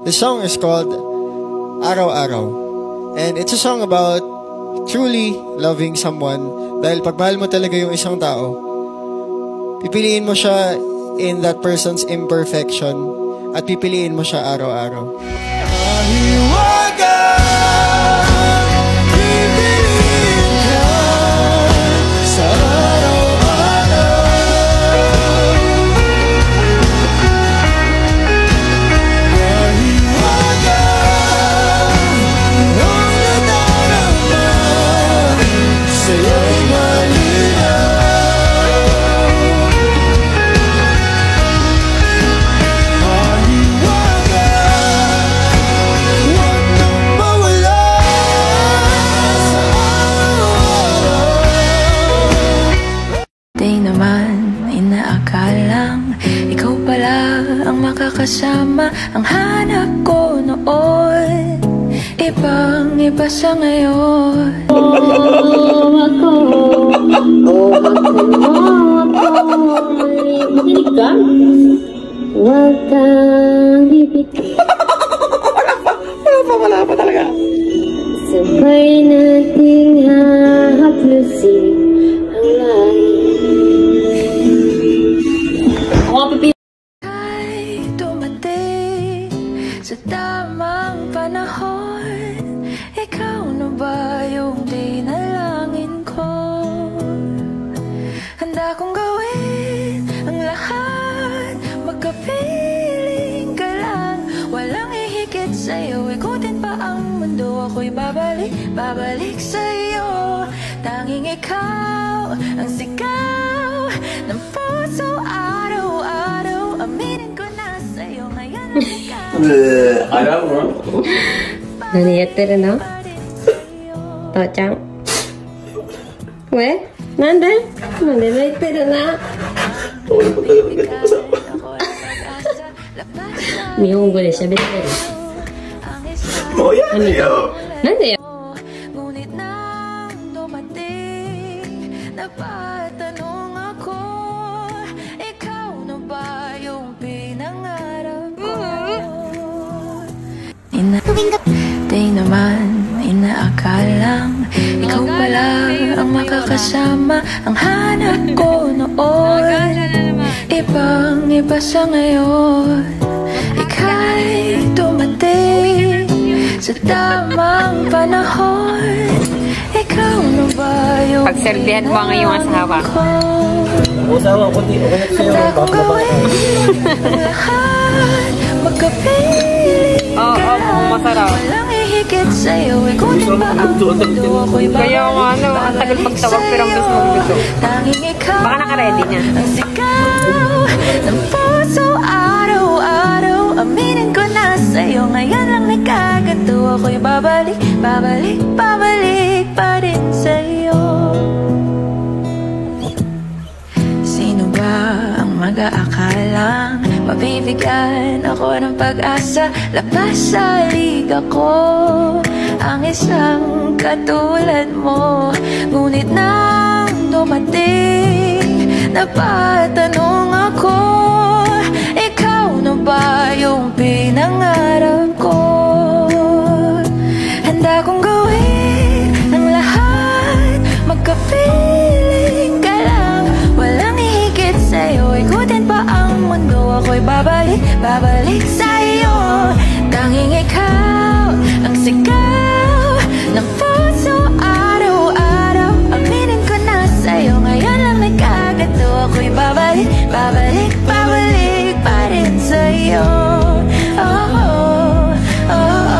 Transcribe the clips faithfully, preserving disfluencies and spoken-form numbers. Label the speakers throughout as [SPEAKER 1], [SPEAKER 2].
[SPEAKER 1] The song is called Araw-Araw. And it's a song about truly loving someone. Dahil pag mahal mo talaga yung isang tao, pipiliin mo siya in that person's imperfection at pipiliin mo siya araw-araw. Mahiwaga, pipiliin ka sa araw-araw. Mahiwaga, ang nadarama sa'yo'y malinaw.
[SPEAKER 2] Makakasama ang hanap ko noon, ibang iba sa ngayon. Oh, ako, oh, ako, ako, makinig ka? Huwag kang bibiti. Wala pa, wala pa, wala pa talaga. Sabay nating hahaplusin ang langit. Ako pipi. Sa tamang panahon, ikaw na ba yung dinalangin ko? Handa kong gawin ang lahat, magkapiling ka lang. Walang ihigit sa'yo, ikutin pa ang mundo. Ako'y babalik, babalik sa'yo. Tanging ikaw ang sigaw ng puso araw-araw. Aminin ko na sa'yo ngayon ang ikaw.
[SPEAKER 3] あらも
[SPEAKER 4] 何やってるの父ちゃんえなんでなんで泣いてるな日本語で喋ってる
[SPEAKER 3] もうやめよ
[SPEAKER 4] なんでよ
[SPEAKER 2] Di naman inaakalang ikaw pala ang makakasama ang hanap ko noon, ibang iba sa ngayon. Ika'y dumating sa tamang panahon. Ikaw na ba yung
[SPEAKER 4] pagserbihan mo ang iyong asawa?
[SPEAKER 1] Usawa ko di okay sa'yo.
[SPEAKER 2] Handa kong gawin ang lahat, magkapiling
[SPEAKER 4] Oo,
[SPEAKER 2] ka lang.
[SPEAKER 4] masarap.
[SPEAKER 2] Walang ihigit sa'yo, ikutin ba ang mundo? Ako'y
[SPEAKER 4] Kaya nga ano, ang tagal magtawag pero ang gusto mong gusto.
[SPEAKER 2] Tanging ikaw
[SPEAKER 4] Baka naka-ready niya.
[SPEAKER 2] ang sigaw ng puso araw-araw. Aminin ko na sa'yo, ngayon lang nagkaganto. Ako'y babalik, babalik, babalik pa rin sa'yo. Sino ba ang mag-aakalang mabibigyan ako ng pag-asa? Labas sa liga ko ang isang katulad mo. Ngunit nang dumating, napatanong ako, ikaw na ba yung pinangarap ko? Handa kong gawin ang lahat, magkapiling ka lang. Walang ihigit sa'yo, ikutin pa ang mundo. Ako'y babalik, babalik sa'yo. Tanging ikaw ang sigaw ng puso araw-araw. Aminin ko na sa'yo, ngayon lang nagkaganto. Ako'y babalik, babalik, babalik pa rin sa'yo. Oh, oh, oh, oh.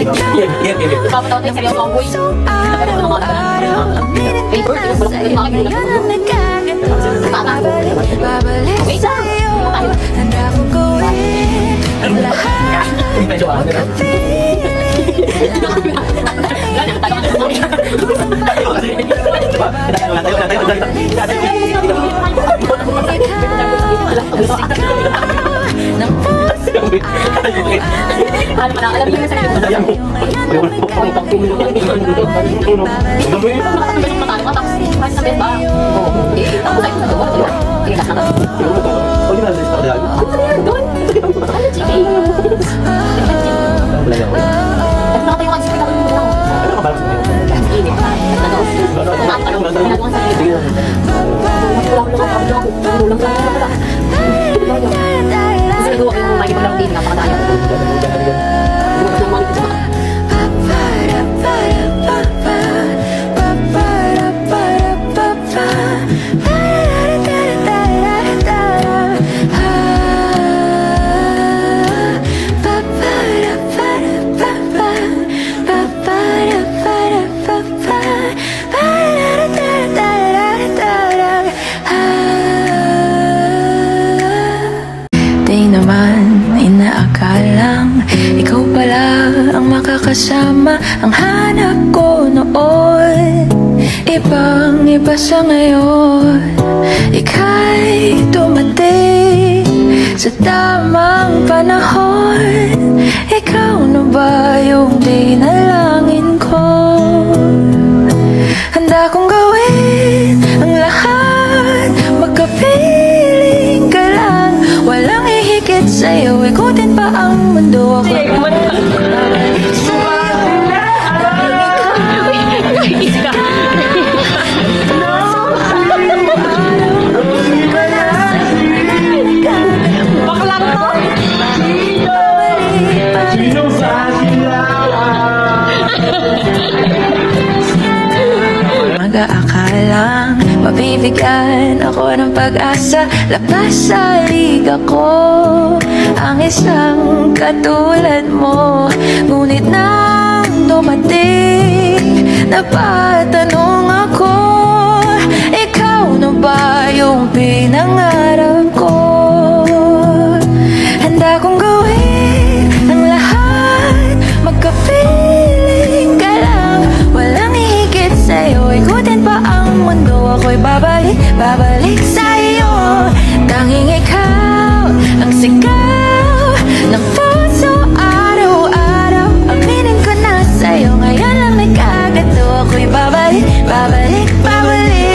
[SPEAKER 2] araw-araw, aminin ko na sa'yo, ngayon ang nagkagato. Babalik, babalik sa'yo, handa kong gawin ang lahat, magkapiling. Ng puso alam niyo sa kasama ang hanap ko noon. Ibang iba sa ngayon, ika'y dumating sa tamang panahon. Ikaw na ba yung dinalangin ko? Handa kong gawin ang lahat, magkapiling ka lang. Walang ihigit sa'yo, ikutin pa ang mundo. Ako mag-aakalang mabibigyan ako ng pag-asa. Labas sa liga ko ang isang katulad mo. Ngunit nang dumating, napatanong ako, ikaw na ba yung pinangarap ko? Handa kong gawin ang lahat, magkapiling ka lang. Walang ihigit sa'yo, ikutin pa ang mundo. Ako'y babalik, babalik sa'yo. Tanging ikaw ang sigaw ng puso araw-araw. Aminin ko na sa'yo, ngayon lang nagkagato. Ako'y babalik, babalik, babalik.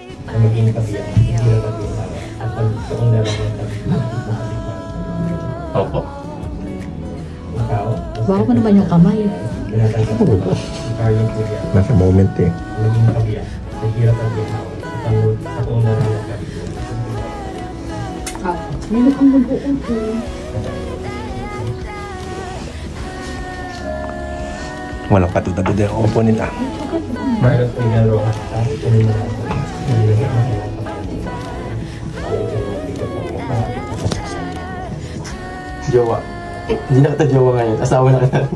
[SPEAKER 5] Opo.
[SPEAKER 6] Bawa ko naman yung kamay.
[SPEAKER 5] Nasa moment eh.
[SPEAKER 6] Meron kang mag-uun po.
[SPEAKER 5] Walang patutabod yung opo nila.
[SPEAKER 3] Jowa. Hindi na kita jowa ngayon. Asawa na kita.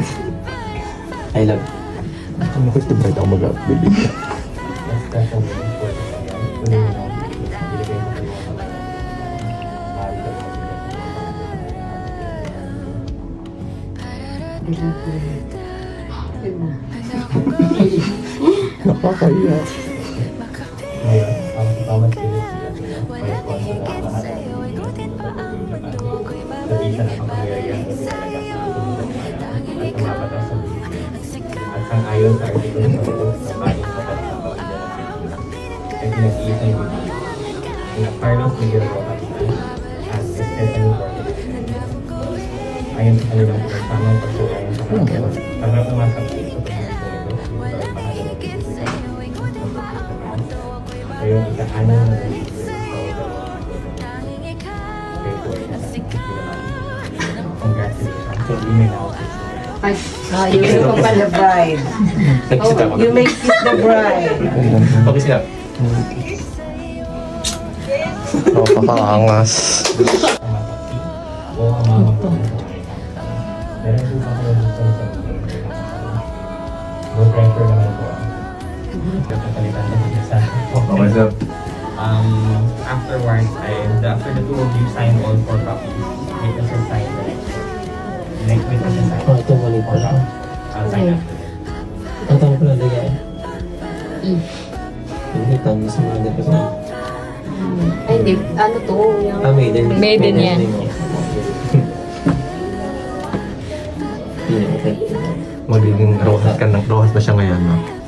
[SPEAKER 3] I love.
[SPEAKER 5] Ano ko ito ba ito ako mag-update? Nakakaiyak.
[SPEAKER 3] Ngayon, ang ipamag sila siya. Kaya ko ang lahat. Nabisa na pangyayarihan ko sa talaga. At tumapatas sa buhay. At sang ayon sa artikulo ng pagkakas sa bayan sa pagkakawa. Ay pinag-iisa yung video. Sina Carlos Miguel Roca at Stephanie Borges. Ayon sa kanilang pagkasamang pagsukayan sa kanila. Para umasap sa ito sa yung ika-ano na congratulations. So, you may now
[SPEAKER 6] Ay, ah, you may ko pala bride. Oh, you may kiss the bride.
[SPEAKER 3] okay sila.
[SPEAKER 5] Oh, pakaangas.
[SPEAKER 3] Meron po ba kayo gusto sa no pressure naman po. Kapatalitan na po sa
[SPEAKER 5] Okay, sir.
[SPEAKER 3] Um, afterwards, I, after the two of you sign all four copies, make us a sign the next one. Next make us a sign.
[SPEAKER 7] Oh, ito mali
[SPEAKER 3] Or
[SPEAKER 7] pala.
[SPEAKER 3] I'll sign after.
[SPEAKER 7] Ang tama pala lagay. Hindi, tama sa mga din kasi.
[SPEAKER 4] Ay, hindi. Ano to? Yung...
[SPEAKER 7] Ah, maiden.
[SPEAKER 8] Maiden yan.
[SPEAKER 7] Okay.
[SPEAKER 5] Magiging rojas ka ng rojas ba siya ngayon, no?